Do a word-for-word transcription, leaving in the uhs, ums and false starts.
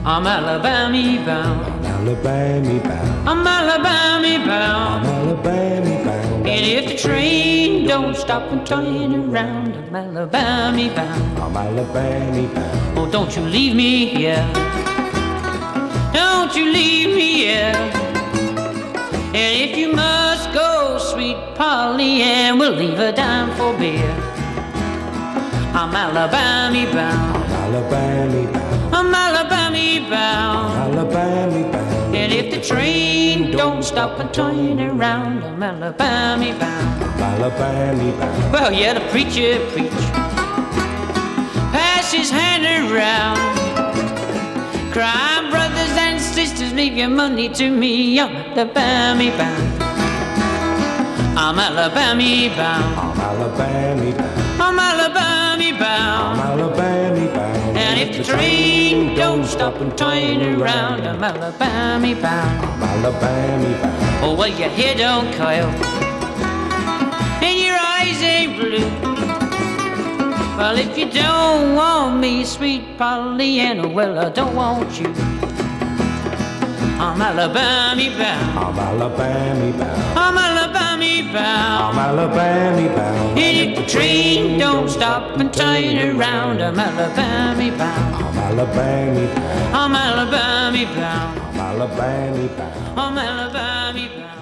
I'm Alabammy bound. I'm Alabammy bound. I'm Alabammy bound. I'm Alabammy bound. And if the train don't stop and turn around, I'm Alabammy bound. I'm Alabammy bound. Oh, don't you leave me here. Don't you leave me here. And if you must go, sweet Polly Ann, we'll leave a dime for beer. I'm Alabammy bound. I'm Alabammy bound. I'm Alabammy bound. I'm Alabammy bound. And if the train don't stop and turn around, I'm Alabammy bound. I'm Alabammy bound. Well, yeah, the preacher preach, pass his hand around, cry, brothers and sisters, leave your money to me. I'm Alabammy bound. I'm Alabammy bound. I'm Alabammy bound. I'm Alabammy bound. I'm Alabammy bound. And if the train don't stop and turn around, I'm Alabammy bound. I'm Alabammy bound. Oh, well, your hair don't curl and your eyes ain't blue. Well, if you don't want me, sweet Polly Ann, well, I don't want you. I'm Alabammy bound. I'm Alabammy bound. I'm Alabammy bound. I'm Alabammy bound. And if the train don't stop and turn around, I'm Alabammy bound. I'm Alabammy bound. I'm Alabammy bound. I'm Alabammy bound. I'm Alabammy bound.